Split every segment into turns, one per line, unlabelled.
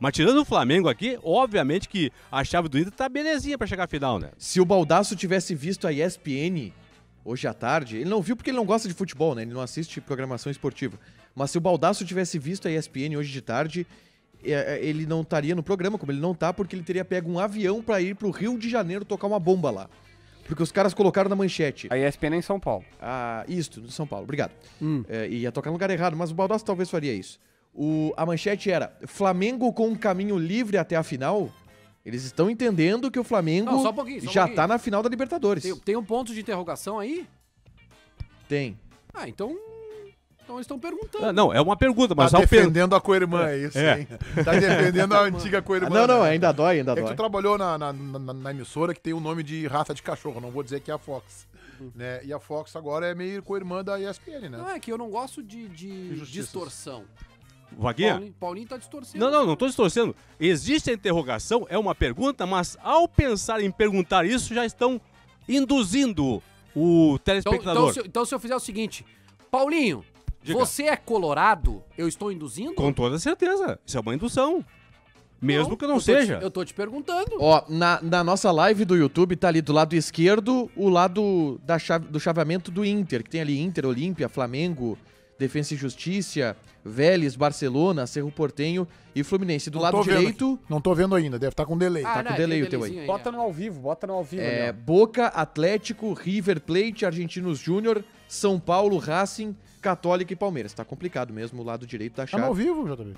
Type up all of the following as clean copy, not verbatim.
Mas tirando o Flamengo aqui, obviamente que a chave do Inter tá belezinha pra chegar à final, né?
Se o Baldasso tivesse visto a ESPN hoje à tarde, ele não viu porque ele não gosta de futebol, né? Ele não assiste programação esportiva. Mas se o Baldasso tivesse visto a ESPN hoje de tarde, ele não estaria no programa, como ele não tá, porque ele teria pego um avião pra ir pro Rio de Janeiro tocar uma bomba lá. Porque os caras colocaram na manchete.
A ESPN é em São Paulo.
Isto, no São Paulo, obrigado. Ia tocar no lugar errado, mas o Baldasso talvez faria isso. A manchete era: Flamengo com um caminho livre até a final. Eles estão entendendo que o Flamengo
Não, só um pouquinho.
já tá na final da Libertadores.
Tem um ponto de interrogação aí?
Tem.
Então eles estão perguntando.
Não, é uma pergunta, mas
Tá
ao
defendendo a co-irmã, é isso, hein? Tá defendendo a antiga co-irmã.
Não,
né?
ainda dói,
É que tu trabalhou na emissora que tem um nome de raça de cachorro, não vou dizer que é a Fox. Né? E a Fox agora é meio co-irmã da ESPN, né?
Não, é que eu não gosto de distorção.
Vaguinha?
Paulinho tá distorcendo.
Não tô distorcendo. Existe a interrogação, é uma pergunta, mas ao pensar em perguntar isso, já estão induzindo o telespectador.
Então se eu fizer o seguinte, Paulinho,
Diga.
você é colorado? Eu estou induzindo?
Com toda certeza. Isso é uma indução. Mesmo que não seja.
Eu tô te perguntando.
Ó, na nossa live do YouTube tá ali do lado esquerdo o lado do chaveamento do Inter, que tem ali Inter, Olímpia, Flamengo, Defensa e Justiça, Vélez, Barcelona, Cerro Porteño e Fluminense. Do lado direito...
Não tô vendo ainda, deve estar com delay.
Tá com delay o teu aí.
Bota no ao vivo. Ali, ó.
Boca, Atlético, River Plate, Argentinos Júnior, São Paulo, Racing, Católica e Palmeiras. Tá complicado mesmo o lado direito da
Tá
chave.
no ao vivo, JB?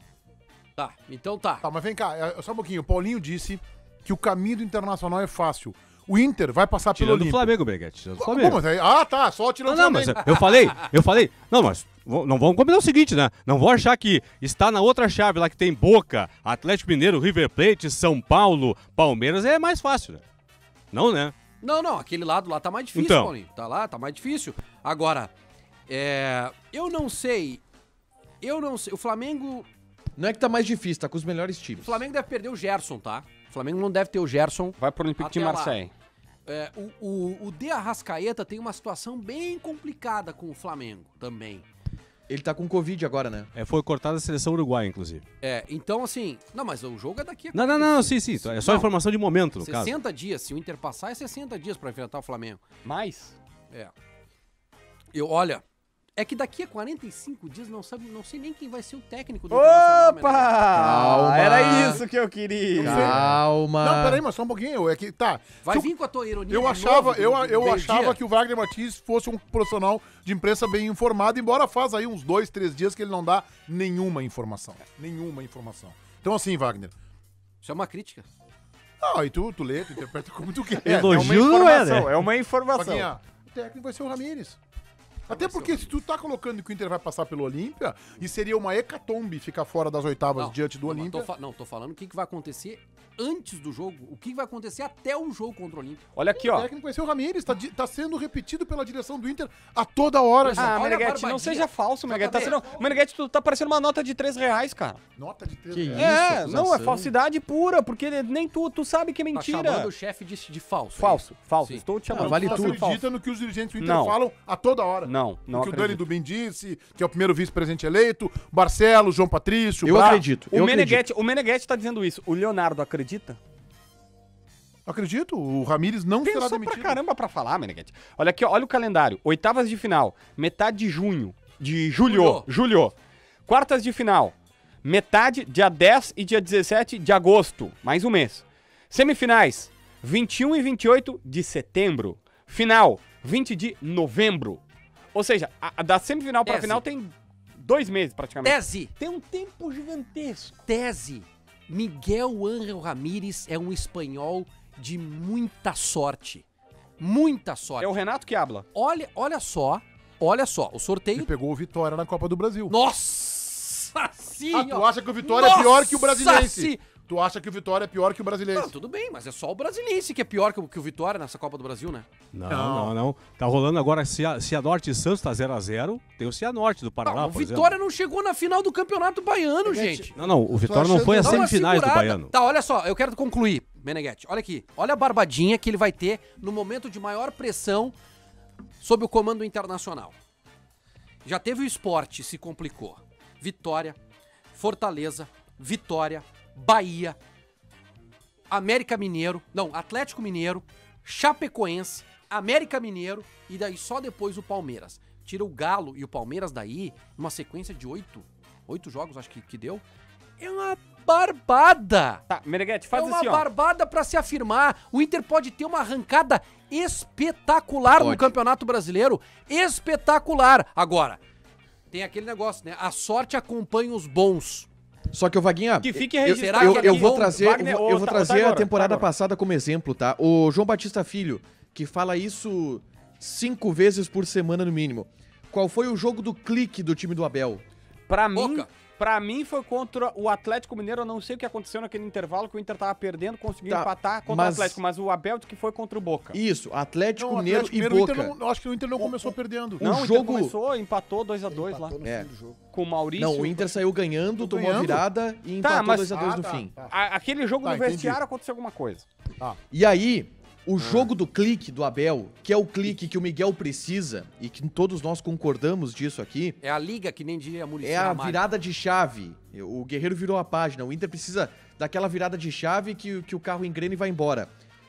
Tá, então tá.
Tá, mas vem cá, só um pouquinho. O Paulinho disse que o caminho do Internacional é fácil. O Inter vai passar pelo
Tirando o
Olímpia.
Flamengo, Breguete. Tirando o Flamengo.
Mas aí, tá, só tirando o
Não, mas
Flamengo.
eu falei. Não, mas não vamos combinar o seguinte, né? Não vou achar que está na outra chave lá que tem Boca, Atlético Mineiro, River Plate, São Paulo, Palmeiras, é mais fácil, né? Não, né?
Não, aquele lado lá tá mais difícil,
Então.
Paulinho. Tá mais difícil. Agora, eu não sei. O Flamengo...
Não é que tá mais difícil, tá com os melhores
O
times.
Flamengo deve perder o Gerson, tá? O Flamengo não deve ter o Gerson.
Vai pro Olympique de
Até lá.
Marseille.
O De Arrascaeta tem uma situação bem complicada com o Flamengo também.
Ele tá com Covid agora, né?
Foi cortada a seleção uruguaia, inclusive.
Então assim... Não, mas o jogo é daqui a...
Não, sim. É só
Não.
informação de momento, no
60
caso.
dias. Se o Inter passar, é 60 dias pra enfrentar o Flamengo.
Mais?
Olha... É que daqui a 45 dias não sei nem quem vai ser o técnico do Internacional.
Opa!
Calma.
Era isso que eu queria.
Calma.
Não, peraí, mas só um pouquinho. É que, tá.
Vai vir com a tua ironia
Eu
de
achava,
novo
eu
do
achava
meio-dia.
que o Wagner Martins fosse um profissional de imprensa bem informado, embora faz aí uns 2, 3 dias que ele não dá nenhuma informação. Nenhuma informação. Então assim, Wagner.
Isso é uma crítica.
Não, aí tu lê, tu interpreta como tu quer.
Elogio não é, né?
É uma informação.
Vaguinha, o técnico vai ser o Ramires. Até porque se tu tá colocando que o Inter vai passar pelo Olímpia, e seria uma hecatombe ficar fora das oitavas diante do Olímpia.
Tô falando o que vai acontecer antes do jogo, o que vai acontecer até o jogo contra o Olímpia.
Olha aqui,
O
ó.
técnico vai ser o Ramires, tá sendo repetido pela direção do Inter a toda hora.
Ah,
Ah,
olha a
Meneghete, não
barbadinha.
seja falso, Meneghete.
JB.
Meneghete, tu tá parecendo uma nota de R$3, cara.
Nota de 3
Que
reais.
isso,
Não, é
acusação.
falsidade pura, porque nem tu sabe que é
Tá
mentira.
chamando o chefe de falso.
Falso.
Sim.
Estou te chamando.
Não, vale
Tu
tudo.
acredita no que os dirigentes do Inter
Não.
falam a toda hora.
Não
O que o Dani
acredito.
Dubin disse, que é o primeiro vice-presidente eleito, Barcelos, João Patrício,
Eu
Bra-
acredito.
O Meneghete tá dizendo isso. O Leonardo acredita?
Acredito, o Ramires não será
Pensou
demitido.
pra caramba pra falar, Meneghete. Olha aqui, ó, olha o calendário. Oitavas de final, metade de junho. De julho. Quartas de final, metade, dia 10 e dia 17 de agosto. Mais um mês. Semifinais, 21 e 28 de setembro. Final, 20 de novembro. Ou seja, da semifinal pra
Tese.
final tem 2 meses praticamente.
Tese.
Tem um tempo gigantesco.
Tese. Miguel Ángel Ramírez é um espanhol de muita sorte. Muita sorte.
É o Renato que habla.
Olha só, o sorteio...
Ele pegou o Vitória na Copa do Brasil.
Nossa senhora!
Tu acha que o Vitória é pior que o Brasiliense?
se-
Tu acha que o Vitória é pior que o Brasiliense?
Não, tudo bem, mas é só o Brasiliense que é pior que o Vitória nessa Copa do Brasil, né?
Não. Tá rolando agora Cianorte e Santos, tá 0x0. Tem o Cianorte do Paraná,
Não, o
por
Vitória não chegou na final do Campeonato Baiano, gente.
exemplo. Não, o Vitória não foi às
Dá uma
semifinais do
segurada.
Baiano.
Tá, olha só, eu quero concluir, Meneghete. Olha aqui, olha a barbadinha que ele vai ter no momento de maior pressão sob o comando internacional. Já teve o Sport, se complicou. Vitória, Fortaleza, Vitória, Bahia, Atlético Mineiro, Chapecoense, América Mineiro e daí só depois o Palmeiras. Tira o Galo e o Palmeiras daí, numa sequência de 8 jogos, acho que deu. É uma barbada.
Tá, Meneghetti, faz
É uma
assim, ó.
barbada pra se afirmar. O Inter pode ter uma arrancada espetacular no Campeonato Brasileiro. Espetacular. Agora, tem aquele negócio, né? A sorte acompanha os bons.
Só que o Vaguinha,
Que fique
eu,
registrado
eu,
que
eu
aqui-
vou trazer,
Wagner,
eu vou
tá,
trazer
Taigor,
a temporada
Taigor.
passada como exemplo, tá? O João Batista Filho, que fala isso 5 vezes por semana no mínimo. Qual foi o jogo do clique do time do Abel?
Pra mim foi contra o Atlético Mineiro. Eu não sei o que aconteceu naquele intervalo que o Inter tava perdendo, conseguiu
Tá,
empatar contra
mas-
o Atlético. Mas o Abel disse que foi contra o Boca.
Isso, Atlético
Não,
Mineiro
Atlético
e
Mineiro, o
Boca.
Inter não- eu acho que o Inter não começou perdendo.
Não,
o
o Inter
jogo-
começou, empatou 2x2 lá.
É.
Com o Maurício.
Não, o Inter saiu ganhando, tomou a
ganhando?
virada e
Tá,
empatou
mas-
2x2 no
tá,
fim.
tá.
Aquele jogo
Tá,
no
entendi.
vestiário aconteceu alguma coisa.
E aí, o jogo do clique do Abel, que é o clique que o Miguel precisa, e que todos nós concordamos disso aqui,
É a liga que nem diria a Muricy
é a
Ramalho.
virada de chave. O Guerreiro virou a página. O Inter precisa daquela virada de chave que o carro engrena e vai embora.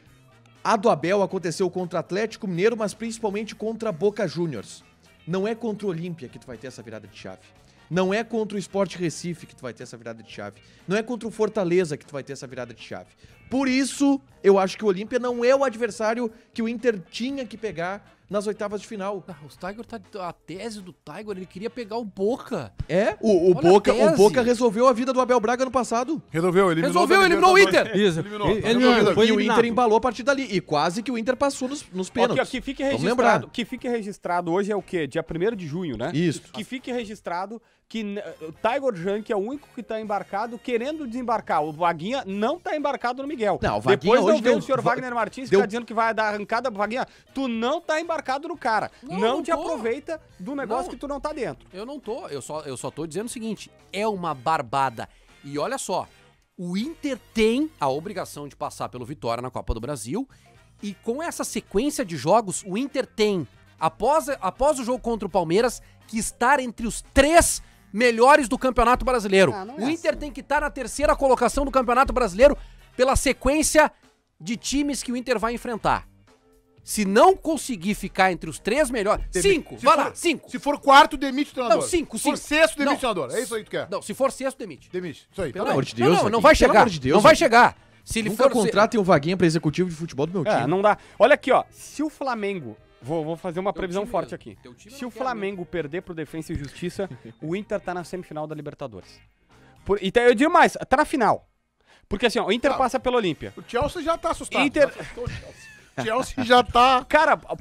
A do Abel aconteceu contra Atlético Mineiro, mas principalmente contra Boca Juniors. Não é contra o Olímpia que tu vai ter essa virada de chave. Não é contra o Sport Recife que tu vai ter essa virada de chave. Não é contra o Fortaleza que tu vai ter essa virada de chave. Por isso, eu acho que o Olímpia não é o adversário que o Inter tinha que pegar nas oitavas de final.
Ah, o Tiger a tese do Tiger, ele queria pegar o Boca.
É, o
Olha a
Boca,
tese.
o Boca resolveu a vida do Abel Braga no passado.
Resolveu, eliminou
Eliminou o Inter.
Isso.
Eliminou.
Ele foi
E o
eliminado.
Inter embalou a partir dali. E quase que o Inter passou nos pênaltis.
Que fique
Vamos
registrado.
lembrar.
Que fique registrado hoje é o quê? Dia 1º de junho, né?
Isso.
Que fique registrado que o Tiger Junk é o único que tá embarcado querendo desembarcar. O Vaguinha não tá embarcado no Miguel.
Não, o Vaguinha
Depois
hoje
não vem
deu-
o senhor Wagner Martins
deu-
ficar dizendo que vai dar arrancada. Vaguinha, tu não tá embarcado no cara. Não te
tô.
aproveita do negócio
Não.
que tu não tá dentro.
Eu não tô, eu só tô dizendo o seguinte, é uma barbada. E olha só, o Inter tem a obrigação de passar pelo Vitória na Copa do Brasil e com essa sequência de jogos, o Inter tem, após o jogo contra o Palmeiras, que estar entre os 3 melhores do Campeonato Brasileiro.
Ah, não é
O Inter
assim.
tem que estar na 3ª colocação do Campeonato Brasileiro pela sequência de times que o Inter vai enfrentar. Se não conseguir ficar entre os 3 melhores... 5, vai lá, 5.
Se for quarto, demite o treinador.
Não, 5,
Se for
5.
sexto, demite
Não.
o treinador. É isso aí que tu quer.
Não, se for sexto, demite.
Demite. Isso aí.
Pelo
Tá
amor
bem.
de Deus,
não,
Vaguinho,
não vai
pelo
chegar.
amor de Deus,
não vai
Vaguinho.
chegar. Se ele
Nunca
for
contratem o Vaguinha pra executivo de futebol do meu time.
É, não dá. Olha aqui, ó. Se o Flamengo. Vou fazer uma previsão
time
forte
mesmo.
aqui.
Teu time
Se
não
o
quer
Flamengo perder pro Defensa e Justiça, o Inter tá na semifinal da Libertadores. Então eu digo mais, tá na final. Porque assim, ó, o Inter passa pelo Olímpia.
O Chelsea já tá assustado.
Inter-
Já assustou o Chelsea. O Chelsea já tá...
Cara,